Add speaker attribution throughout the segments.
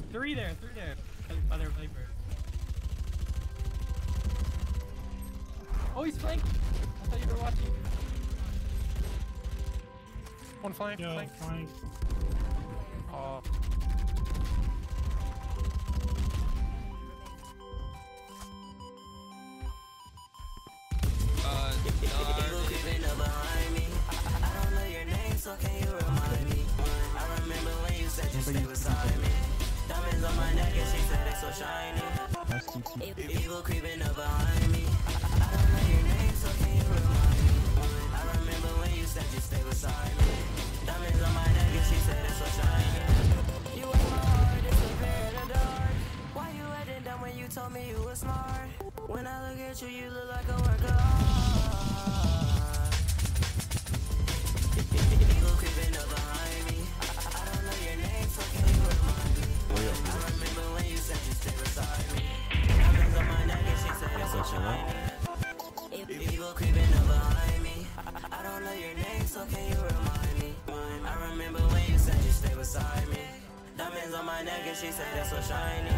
Speaker 1: Three there. Other Viper. Oh, he's flanked. I thought you were watching. One flank.
Speaker 2: Yo, flank.
Speaker 1: Oh.
Speaker 3: Behind me. I don't know your name, so can you remind me? I remember when you said you stay beside me. Diamonds on my neck and she said it's so shiny. People creeping up behind me. I don't know your name, so can you remind me? I remember when you said you stay beside me. Diamonds on my neck and she said it's so shiny. You were my heart, disappear in the dark. Why you acting dumb when you told me you were smart? When I look at you, you look like a work of art. People creeping up behind me. I don't know your name, so can you remind me? I remember when you said you stay beside me. Diamonds on my neck and she said it's so shiny. People creeping up behind me. I don't know your name, so can you remind me? I remember when you said you stay beside me. Diamonds on my neck and she said it's so shiny.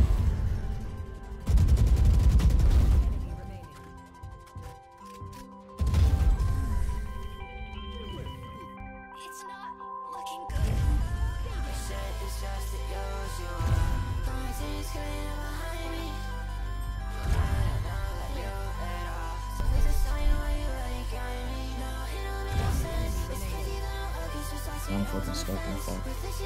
Speaker 4: I'm fucking stuck in fuck.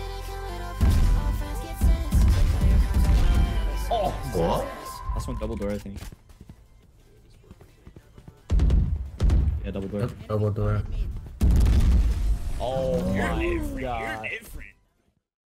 Speaker 5: Oh, what?
Speaker 4: Last one double door, I think. Yeah, double door.
Speaker 5: Double door.
Speaker 1: Oh my god.